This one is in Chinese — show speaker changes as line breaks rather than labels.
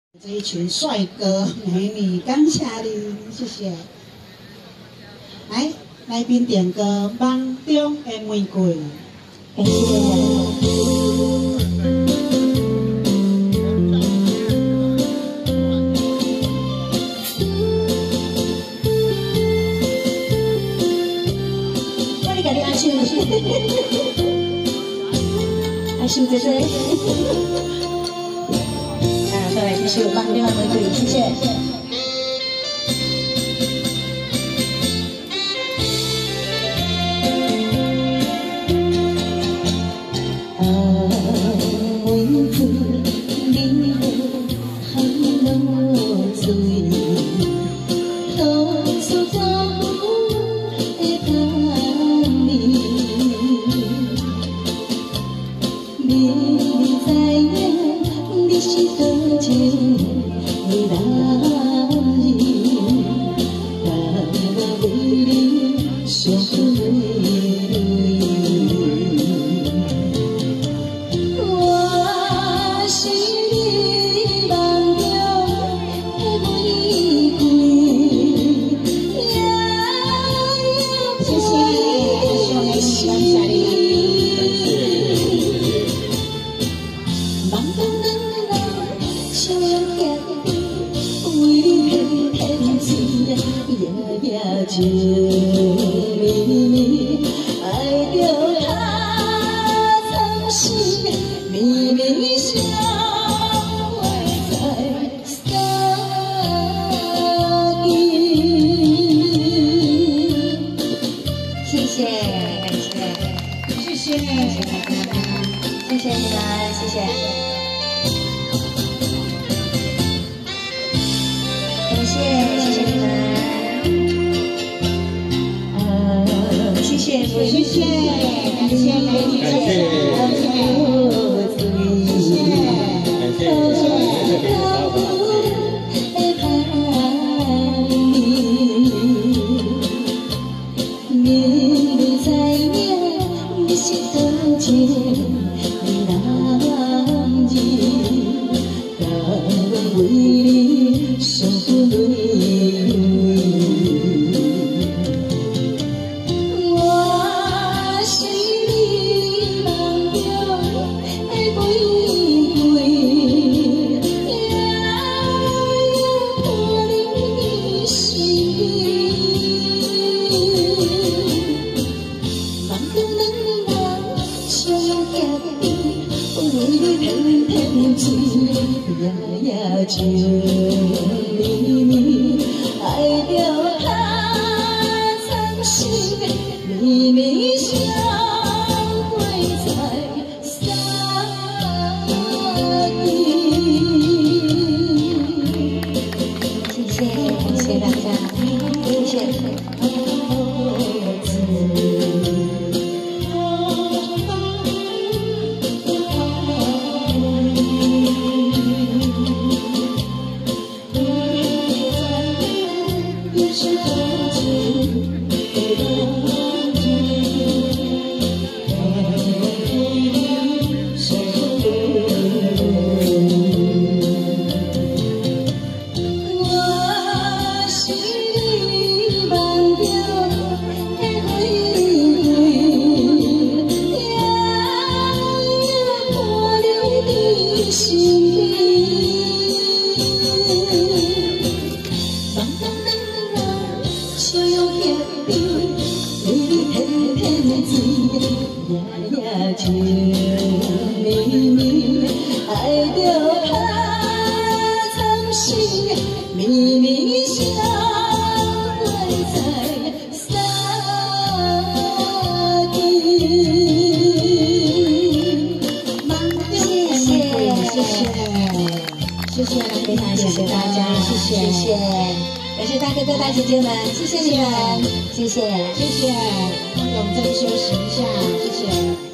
这一群帅哥美女，感谢你，谢谢。来宾点歌《梦中的玫瑰》，
感谢。阿秀姐姐，再来继续帮另外玫瑰，谢谢。情迷爱着他，曾是秘密相会在沙地。谢谢，感谢，谢谢，谢谢大家，谢谢你们，谢谢，感谢，谢谢你们。谢谢，谢谢，感谢美女姐姐，感谢，感谢。情迷迷爱着他，曾是秘密相会在沙地。谢谢，感谢大家，谢谢。情迷迷爱着他，曾是秘密相会在沙地。谢谢，非常谢谢大家，谢谢，感谢大哥哥大姐姐们，谢谢你们，谢谢，
谢谢，那我们再休息一下，谢谢。